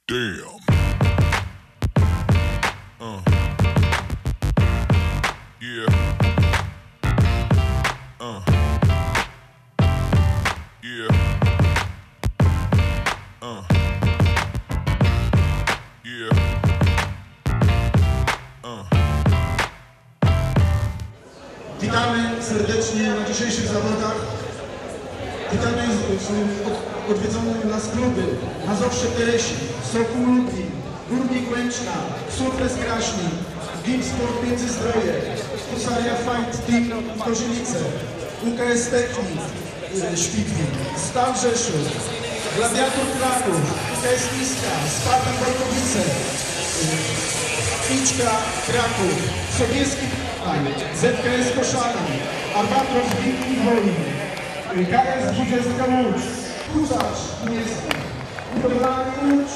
Damn. Yeah. Yeah. Yeah. Witamy serdecznie na dzisiejszych zawodach. Witamy odwiedzonych nas kluby Mazowsze Teresi, Sokół Lublin, Górnik Łęczna, Sufles Kraśnik, Gimsport Międzyzdroje, Husaria Fight Team Kozielice, UKS Technik Świdwin, Stal Rzeszów, Gladiator Kraków, UKS Niska, Spartak Borkowice, Iczka Kraków, Sobieski ZKS Koszalin, Albatros Wilki Woli, KS 20 Łódź, Husarz Gniezno, Budowlany Łódź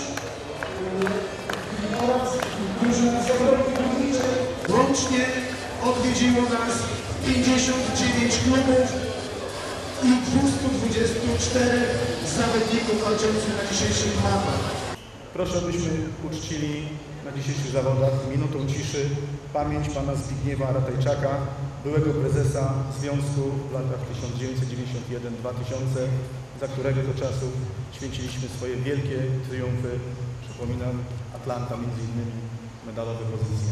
oraz drużyna Zawodów Górniczych. Łącznie odwiedziło nas 59 klubów i 224 zawodników walczących na dzisiejszych mapach. Proszę, abyśmy uczcili na dzisiejszych zawodach minutą ciszy pamięć pana Zbigniewa Ratajczaka, byłego prezesa Związku w latach 1991-2000, za którego to czasu święciliśmy swoje wielkie triumfy. Przypominam, Atlanta między innymi, medalowe pozycje.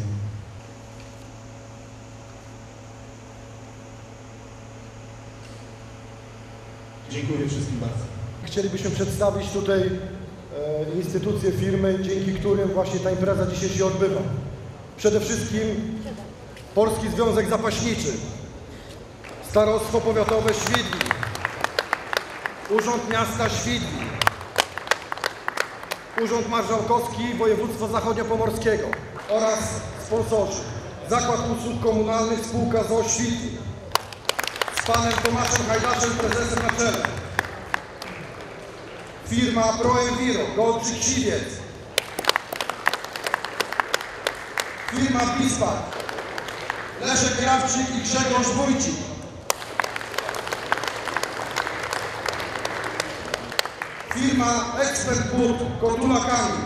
Dziękuję wszystkim bardzo. Chcielibyśmy przedstawić tutaj instytucje, firmy, dzięki którym właśnie ta impreza dzisiaj się odbywa. Przede wszystkim Polski Związek Zapaśniczy, Starostwo Powiatowe Świdwin, Urząd Miasta Świdwin, Urząd Marszałkowski Województwa Zachodniopomorskiego oraz sponsorzy Zakład Usług Komunalnych Spółka ZOO Świdwin z panem Tomaszem Hajdaszem, prezesem na czele. Firma ProEnviro, Goldczyk Siwiec. Firma Bismarck, Leszek Krawczyk i Grzegorz Wójcik. Firma Ekspert Bud, Kotula Kami.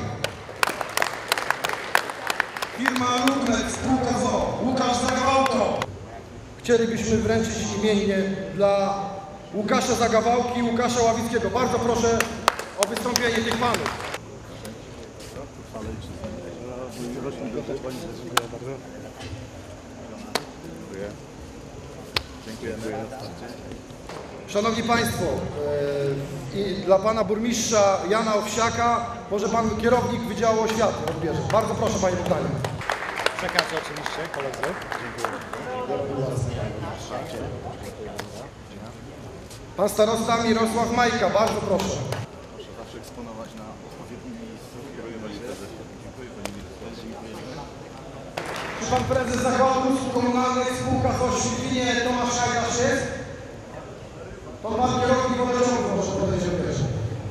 Firma Lubnet, Spółka ZOO, Łukasz Zagawałko. Chcielibyśmy wręczyć imiennie dla Łukasza Zagawałki i Łukasza Ławickiego. Bardzo proszę o wystąpienie tych panów. Dziękuję. Szanowni Państwo, i dla pana burmistrza Jana Owsiaka może pan kierownik Wydziału Oświaty odbierze. Bardzo proszę, panie Bogdanie. Przekażę oczywiście koledzy. Dziękuję. Pan starosta Mirosław Majka, bardzo proszę. Proszę zawsze eksponować na odpowiednim miejscu. Kierujemy litery. Dziękuję panie ministrze. Czy pan prezes Zakładu Usług Komunalnych Spółka ZOO Świdwinie Tomasz Hajdasz jest? To pan kierownik wodociągu, proszę podejść do pierwszy.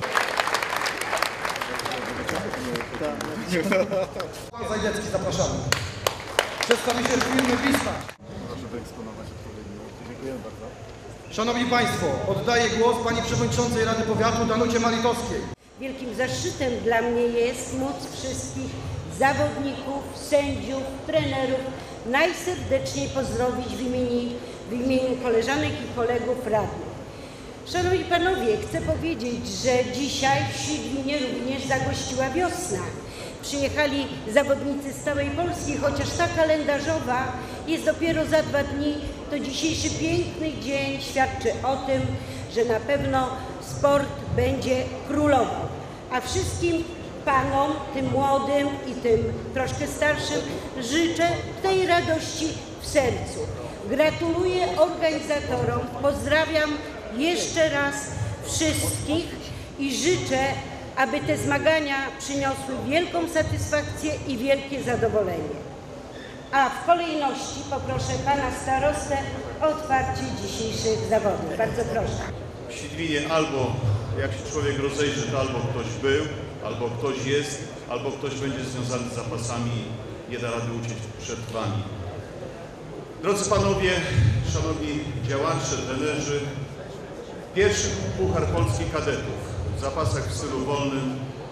Pan Zajdecki, zapraszamy. Przedstawi się firmy Bismarck. Proszę wyeksponować odpowiedni miejscu. Dziękuję bardzo. Szanowni Państwo, oddaję głos pani przewodniczącej Rady Powiatu Danucie Malitowskiej. Wielkim zaszczytem dla mnie jest móc wszystkich zawodników, sędziów, trenerów najserdeczniej pozdrowić w imieniu koleżanek i kolegów radnych. Szanowni Panowie, chcę powiedzieć, że dzisiaj w Świdwinie również zagościła wiosna. Przyjechali zawodnicy z całej Polski, chociaż ta kalendarzowa jest dopiero za 2 dni, to dzisiejszy piękny dzień świadczy o tym, że na pewno sport będzie królował. A wszystkim panom, tym młodym i tym troszkę starszym, życzę tej radości w sercu. Gratuluję organizatorom, pozdrawiam jeszcze raz wszystkich i życzę, aby te zmagania przyniosły wielką satysfakcję i wielkie zadowolenie. A w kolejności poproszę pana starostę o otwarcie dzisiejszych zawodów. Bardzo proszę. W Świdwinie albo jak się człowiek rozejrzy, to albo ktoś był, albo ktoś jest, albo ktoś będzie związany z zapasami i nie da rady uciec przed wami. Drodzy panowie, szanowni działacze, trenerzy, pierwszy Puchar Polski Kadetów w zapasach w stylu wolnym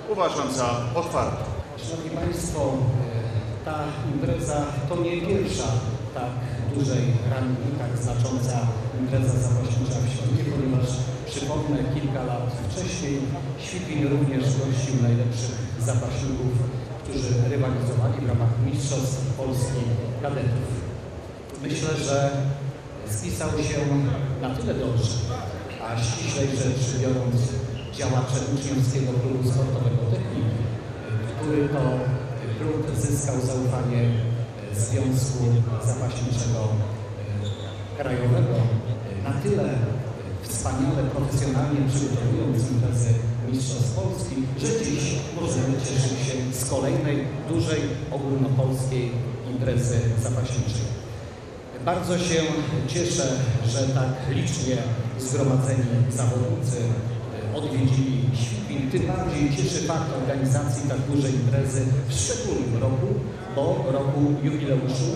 uważam za otwartą. Szanowni Państwo, ta impreza to nie pierwsza tak dużej rangi, tak znacząca impreza zapaśnicza w Świdwinie, ponieważ przypomnę, kilka lat wcześniej Świdwin również gościł najlepszych zapaśników, którzy rywalizowali w ramach Mistrzostw Polski Kadetów. Myślę, że spisał się na tyle dobrze, a ściślej rzecz biorąc działacze Uczniowskiego Klubu Sportowego Technik, który to klub zyskał zaufanie Związku Zapaśniczego Krajowego, na tyle wspaniale, profesjonalnie przygotowując imprezę Mistrzostw Polski, że dziś możemy cieszyć się z kolejnej dużej ogólnopolskiej imprezy zapaśniczej. Bardzo się cieszę, że tak licznie zgromadzeni zawodnicy odwiedzili Świdwin. Tym bardziej cieszy fakt organizacji tak dużej imprezy w szczególnym roku, bo roku jubileuszu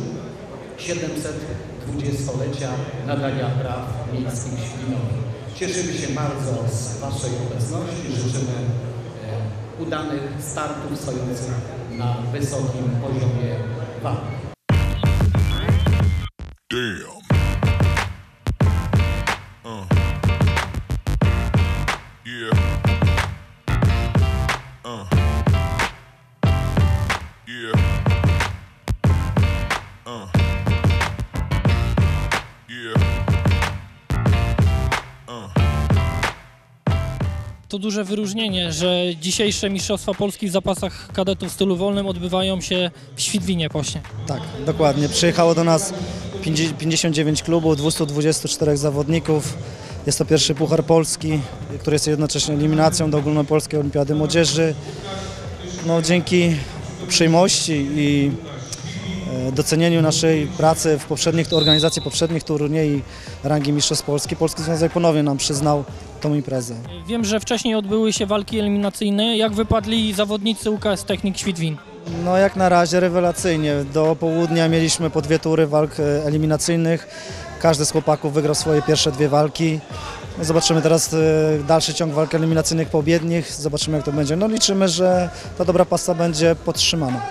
720-lecia nadania praw miejskich Świdwinowi. Cieszymy się bardzo z Waszej obecności. Życzymy udanych startów stojących na wysokim poziomie walki. Damn. Yeah. Yeah. Yeah. To duże wyróżnienie, że dzisiejsze Mistrzostwa Polski w zapasach kadetów w stylu wolnym odbywają się w Świdwinie właśnie. Tak, dokładnie. Przyjechało do nas 59 klubów, 224 zawodników. Jest to pierwszy Puchar Polski, który jest jednocześnie eliminacją do Ogólnopolskiej Olimpiady Młodzieży. No, dzięki uprzejmości i docenieniu naszej pracy w organizacji poprzednich turniejów rangi Mistrzostw Polski, Polski Związek ponownie nam przyznał tą imprezę. Wiem, że wcześniej odbyły się walki eliminacyjne. Jak wypadli zawodnicy UKS Technik Świdwin? No jak na razie rewelacyjnie. Do południa mieliśmy po 2 tury walk eliminacyjnych. Każdy z chłopaków wygrał swoje pierwsze 2 walki. No zobaczymy teraz dalszy ciąg walk eliminacyjnych poobiednich. Zobaczymy, jak to będzie. No liczymy, że ta dobra pasa będzie podtrzymana.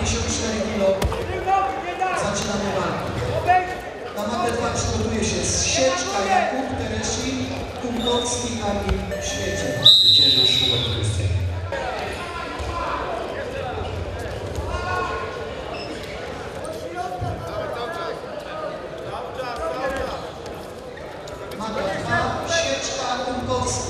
54 kg. Zaczynamy walkę. Na matę 2 przygotuje się Sieczka, Jakub, Teresi, Kunkowski, Kamil, Świecie. Zwyciężył Szubert Krystian. Mata 2, Sieczka, Kunkowski.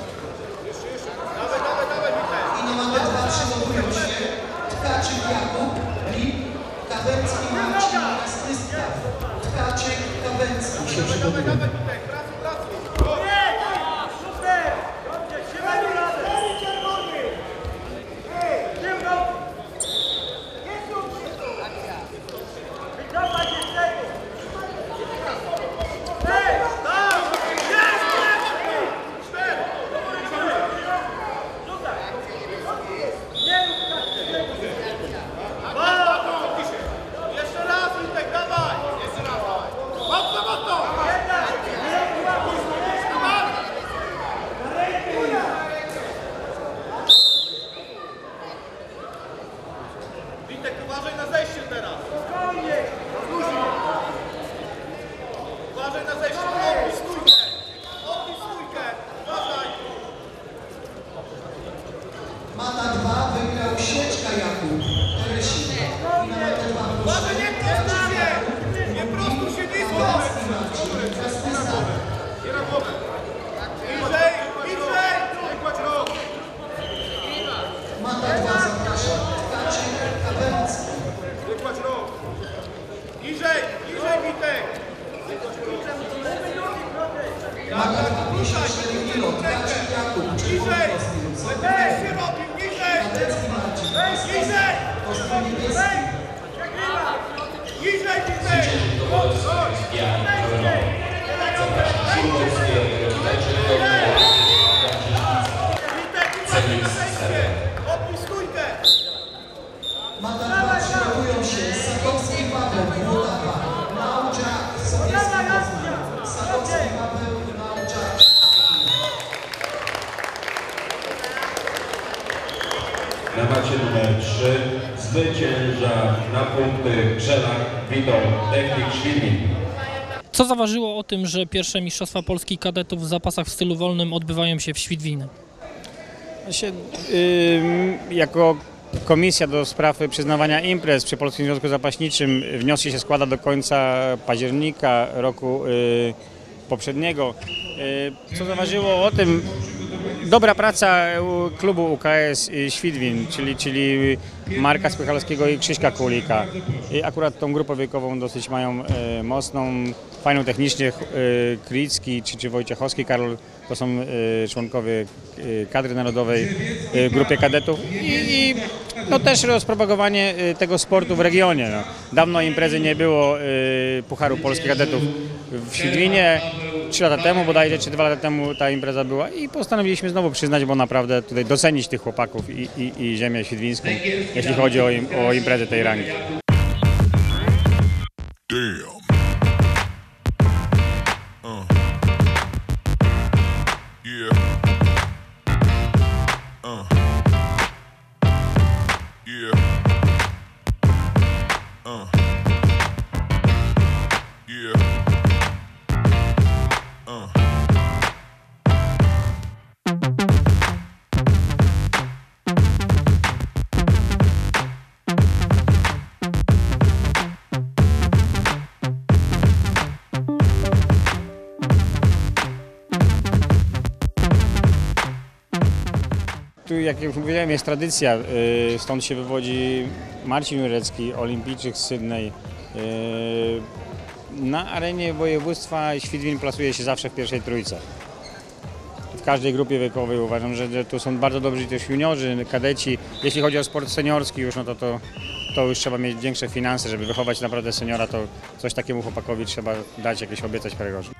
I na matę 2 przygotują się Tkaczyk, Jakub, Lip, Kawęcki, Marcin oraz Krystian. Tkaczyk, Kawęcki się przygotują. Uważaj na zejście teraz! Uważaj na zejście! Odpij stójkę! Odpij stójkę! Uważaj! Mata 2 wygrał Sieczka, Jakub, Teresi. I na matę 2 Uważaj, nie prostuj się! Nie prostuj się nisko! Kawęcki, Marcin oraz Krystian. Nie na głowę! Niżej! Niżej! Wykładź rok! Mata 2 zaprasza Tkaczyk, Kawęcki. Wykładź rok! Niżej! Niżej, Witek! Mata 2 54 kg. Tkaczyk, Jakub, Niżej! czerwony Weź się robił! Niżej! Kawęcki, Marcin. Niżej! Kostry niebieski. Niżej, Witek! Jan Koronow. Zapraszam Szumowskie, Leczek Cenix Sera. Odpij stójkę! Mata 2 przygotowują się Sakowski, Paweł, Włodawa, Nauczak, Sowiecki, Poznań. Sakowski, Paweł, Nauczak. Na macie numer 3 zwycięża na punkty Grzelak Witold Technik Świdnik. Co zaważyło o tym, że pierwsze Mistrzostwa Polski kadetów w zapasach w stylu wolnym odbywają się w Świdwinie? Jako Komisja do spraw przyznawania imprez przy Polskim Związku Zapaśniczym wnioski się składa do końca października roku poprzedniego. Co zaważyło o tym? Dobra praca klubu UKS Świdwin, czyli Marka Spychalskiego i Krzyśka Kulika. I akurat tą grupę wiekową dosyć mają mocną, fajną technicznie. Kricki czy Wojciechowski, Karol to są członkowie kadry narodowej w grupie kadetów i no też rozpropagowanie tego sportu w regionie. No. Dawno imprezy nie było Pucharu Polskich Kadetów w Świdwinie. 3 lata temu bodajże, czy 2 lata temu ta impreza była i postanowiliśmy znowu przyznać, bo naprawdę tutaj docenić tych chłopaków i ziemię świdwińską, jeśli chodzi o imprezę tej rangi. Damn. Yeah. Yeah. Yeah. Tu, jak już mówiłem, jest tradycja, stąd się wywodzi Marcin Jurecki, olimpijczyk z Sydney. Na arenie województwa Świdwin plasuje się zawsze w pierwszej trójce. W każdej grupie wiekowej uważam, że tu są bardzo dobrzy też juniorzy, kadeci. Jeśli chodzi o sport seniorski już, no to już trzeba mieć większe finanse, żeby wychować naprawdę seniora, to coś takiemu chłopakowi trzeba dać, jakieś obiecać parę groszy.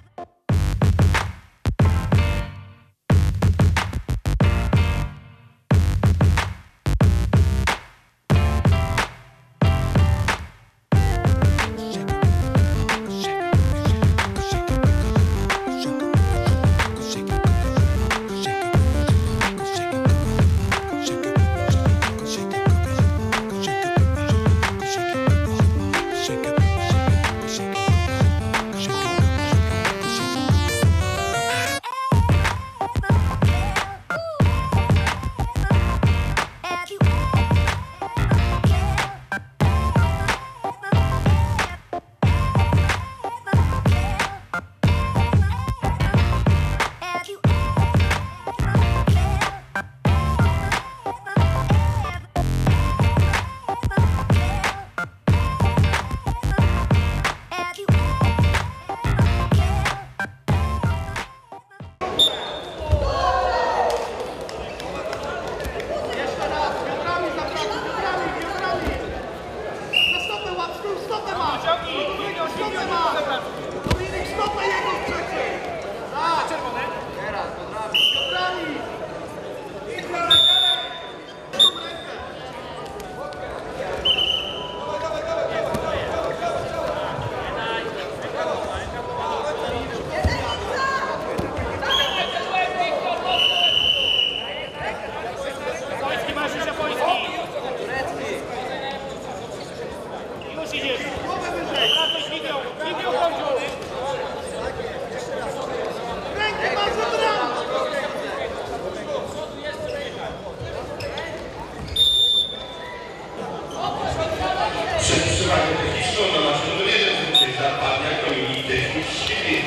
Przed przewagą techniczną na naszym numer 1 zwycięża pan Dominik Świdnik.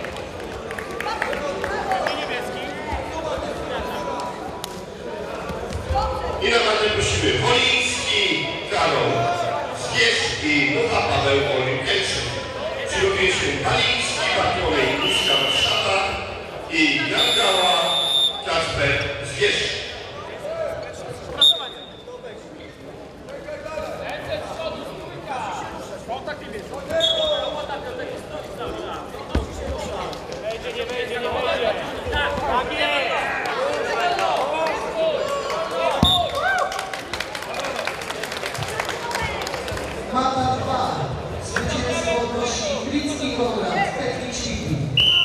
I na matę prosimy Poliński, Karol Zwierz i Mucha Paweł Olin-Kelczyk. Przygotuje się Paliński, Bartłomiej Miszka Warszawa i Gangała Kasper Zwierz. Mata 2. Zwycięstwo odnosi Glicki Konrad, Technik Świdnik.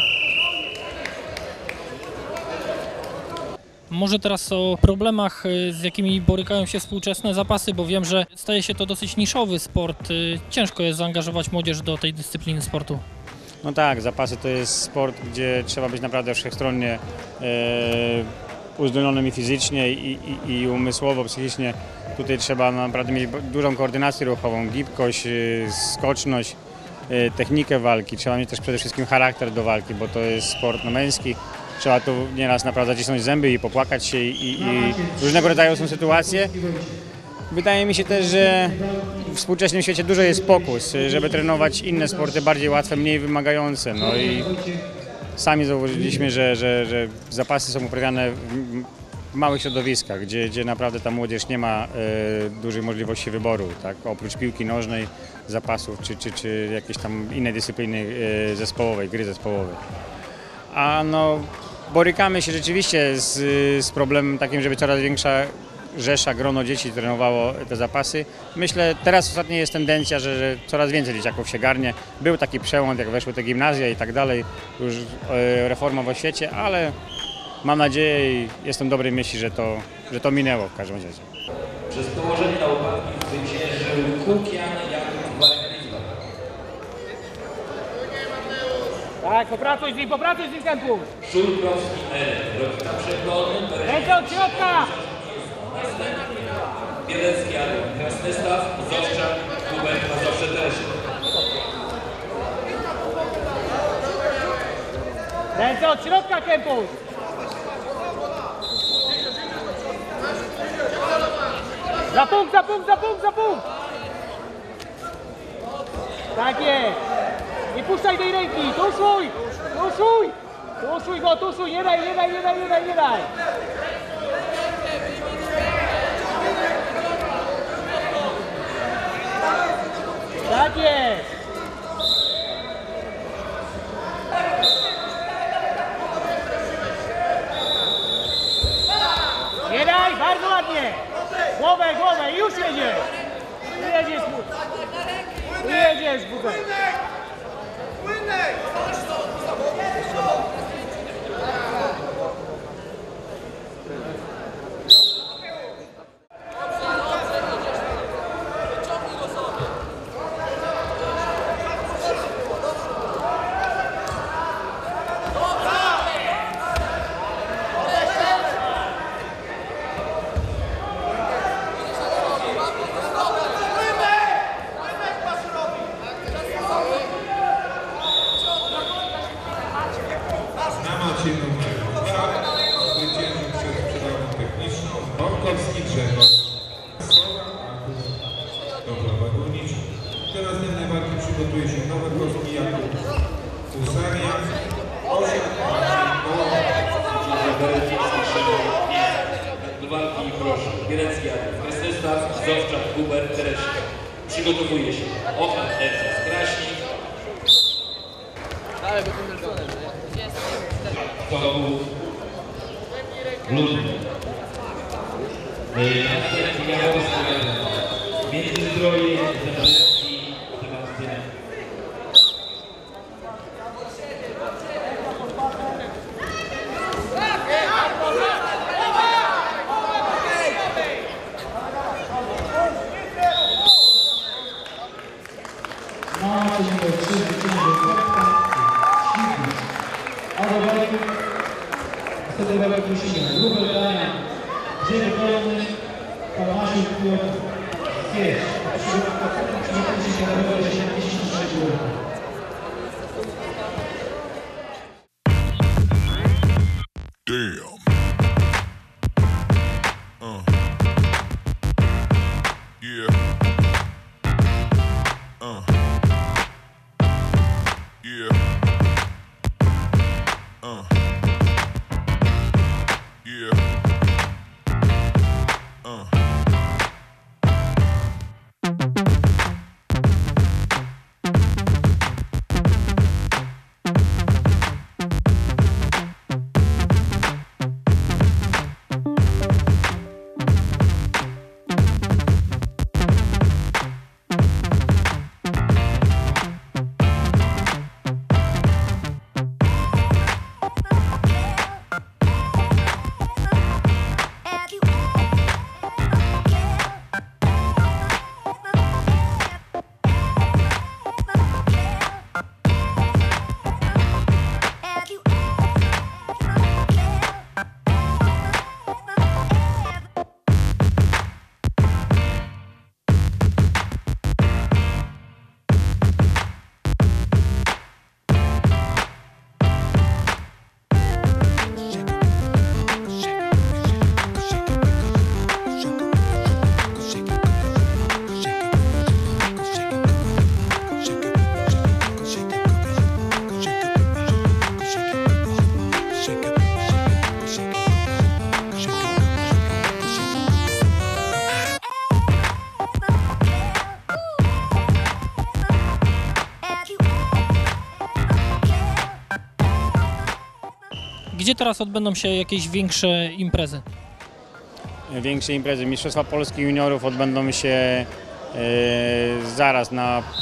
Może teraz o problemach, z jakimi borykają się współczesne zapasy, bo wiem, że staje się to dosyć niszowy sport. Ciężko jest zaangażować młodzież do tej dyscypliny sportu. No tak, zapasy to jest sport, gdzie trzeba być naprawdę wszechstronnie uzdolnionym i fizycznie, i umysłowo, psychicznie. Tutaj trzeba naprawdę mieć dużą koordynację ruchową, gibkość, skoczność, technikę walki. Trzeba mieć też przede wszystkim charakter do walki, bo to jest sport męski. Trzeba tu nieraz naprawdę zacisnąć zęby i popłakać się i różnego rodzaju są sytuacje. Wydaje mi się też, że w współczesnym świecie dużo jest pokus, żeby trenować inne sporty bardziej łatwe, mniej wymagające. No i sami zauważyliśmy, że zapasy są uprawiane w małych środowiskach, gdzie naprawdę ta młodzież nie ma dużej możliwości wyboru, tak? Oprócz piłki nożnej, zapasów czy jakiejś tam innej dyscypliny zespołowej, gry zespołowej. A no, borykamy się rzeczywiście z problemem takim, żeby coraz większa rzesza, grono dzieci trenowało te zapasy. Myślę, teraz ostatnio jest tendencja, że coraz więcej dzieciaków się garnie. Był taki przełom, jak weszły te gimnazja i tak dalej, już reforma w oświecie, ale mam nadzieję i jestem dobrej myśli, że to minęło w każdym razie. Przez położenie na łopatki zwyciężył Kukian Jakub Warenizma. Tak, popracuj z nim Kępuś! Szulkowski Eryk, Rokita Przeglądny, Ręce od środka! Bielecki Adam, Krasnystaw, Zowczak, Hubert, Mazowsze Teresie. Ręce od środka, Kępuś! Za punkt! Tak jest! Nie puszczaj tej ręki! Tuszuj! Tuszuj go, tuszuj! Nie daj! Tak jest! Nie daj! Bardzo ładnie! Głowę! I już jedziesz! Jedziesz, Bubek! Teraz na walki przygotuje się Nowakowski Jakub Husaria, 8 Do walki proszę Bielecki Jakub, Krasnystaw, Zowczak, Hubert, Teresia. Przygotowuje się Ochan Ernest Kraśnik. To był Ludwik. Międzyzdroje, Zabrzeski, Sebastian. Na macie numer 3 zwycięży Świdnik. Adowek, wtedy Webek Musimy. Grupę wydania Dzień Wolny, Kalamasiu Piotr Kieś. Przygotujcie się na rowerze 76 lat. Damn. Yeah. Yeah. Yeah. Gdzie teraz odbędą się jakieś większe imprezy? Większe imprezy. Mistrzostwa Polski Juniorów odbędą się zaraz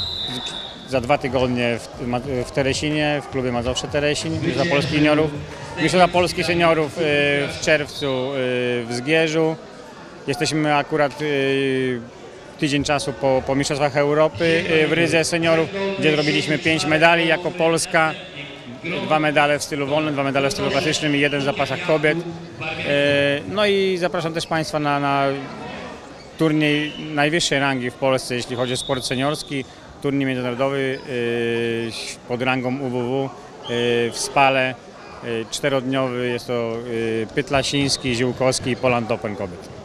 za 2 tygodnie w Teresinie, w klubie Mazowsze Teresin, Mistrzostwa Polski Juniorów. Mistrzostwa Polski Seniorów w czerwcu w Zgierzu. Jesteśmy akurat tydzień czasu po Mistrzostwach Europy w Rydze Seniorów, gdzie zrobiliśmy 5 medali jako Polska. 2 medale w stylu wolnym, 2 medale w stylu klasycznym i 1 w zapasach kobiet. No i zapraszam też Państwa na turniej najwyższej rangi w Polsce, jeśli chodzi o sport seniorski. Turniej międzynarodowy pod rangą UWW w Spale. 4-dniowy, jest to Pytlasiński, Ziółkowski i Poland Open kobiet.